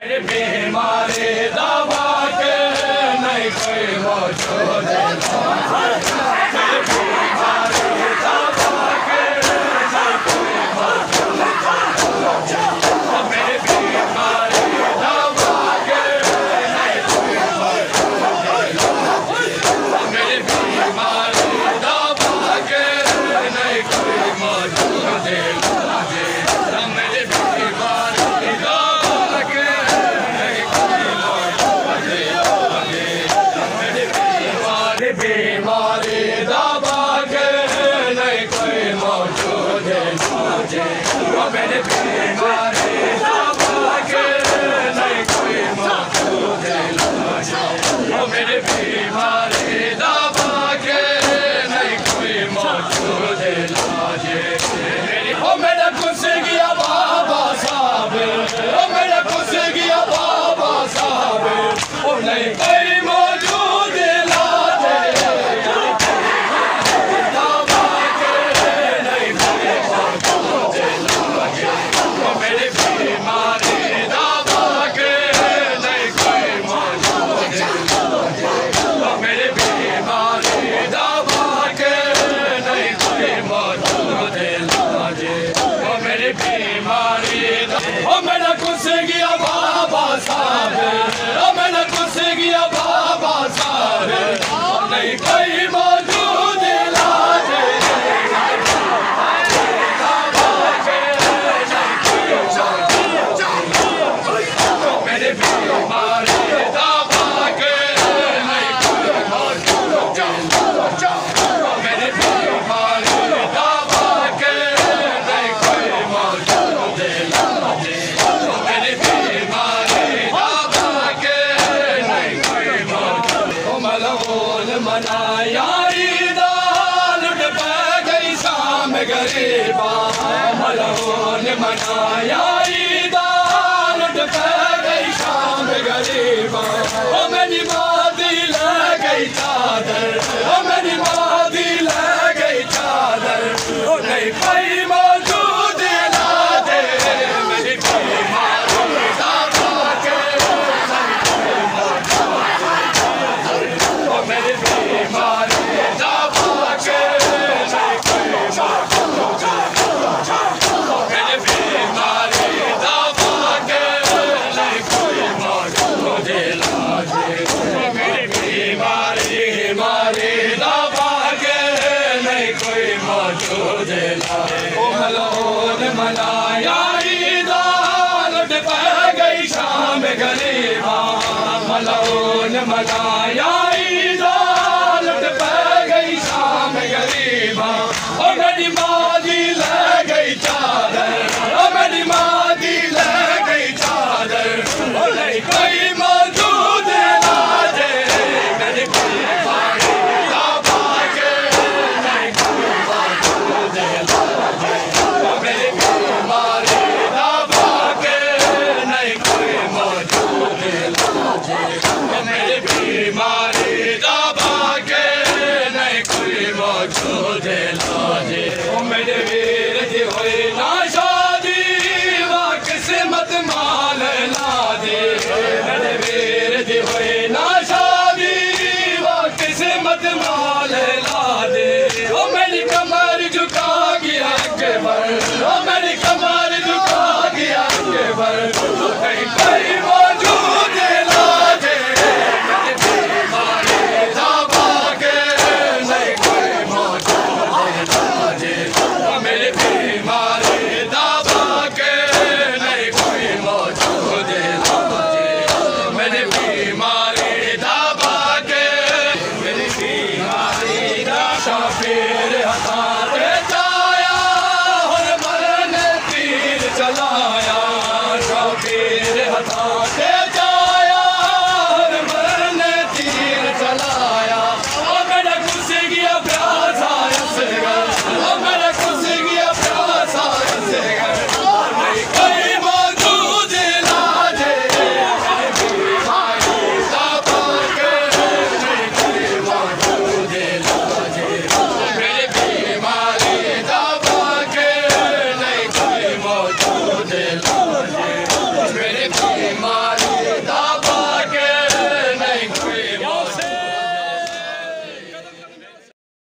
बीमारी दवा के नहीं कोई मौजूद बीमारी दवा के नहीं कोई मौजूद है मेरे बीमारी दवा के नहीं कोई मौजूद है मेरे बीमारी दवा के नहीं कोई मौजूद है मेरा कुछ गया बाबा साहब मेरा कुछ गया बाबा साहब नहीं कोई मौजूद मेरा कुछ गया बाबा साहब मेरा कुछ गया बाबा साहब नहीं कोई मौजूद इलाज मेरे बीमारी दवा के नहीं कोई मौजूद मेरे बीमारी दवा के नहीं कोई मौजूद मनाया लुट पै गई शाम गरीबा मलहोन मनाया लुट पै गई शाम गरीबा ओ मेरी मादी ले गई चादर ओ मेरी मादी ले गई चादर ओ नहीं कोई मौजूद इलाज मेरी बीमारी दवा के मेरे बीमारी दवा के नहीं कोई मौजूद मेरे बीमारी दवा के नहीं कोई मौजूद इलाज मेरी बीमारी दवा के नहीं कोई मौजूद इलाज ओ मलहोन मनाया लुट पै गई शाम गरीबा मलहोन मनाया